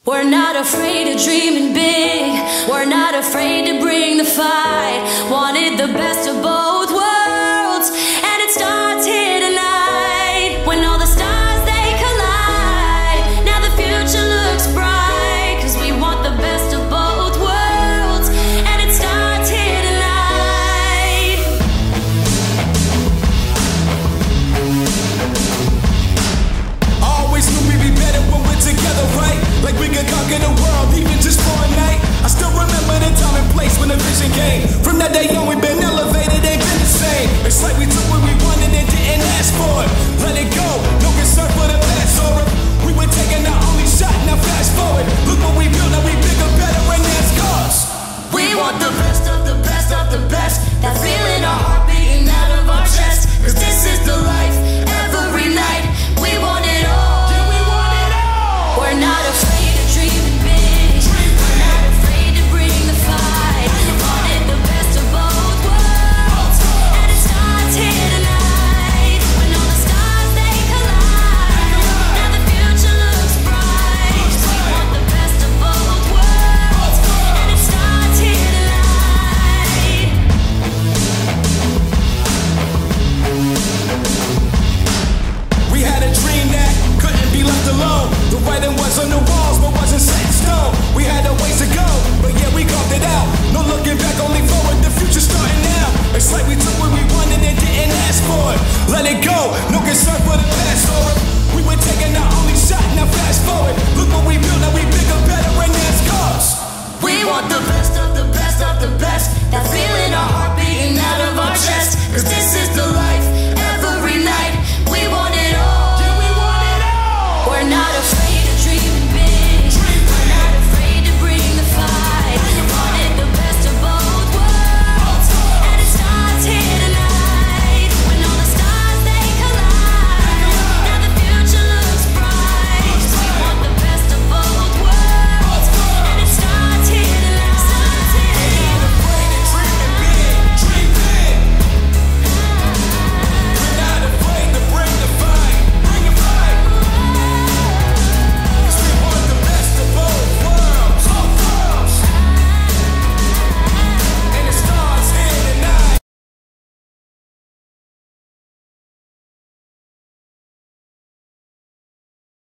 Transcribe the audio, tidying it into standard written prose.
We're not afraid of dreaming big. We're not afraid to bring the fight. Wanted the best of both worlds, and it starts here tonight. When all the stars they collide, now the future looks bright, 'cause we want the best of both worlds, and it starts here tonight. Always knew we'd be better when we're together, right? Like we could conquer the world even just for a night. I still remember the time and place when the vision came.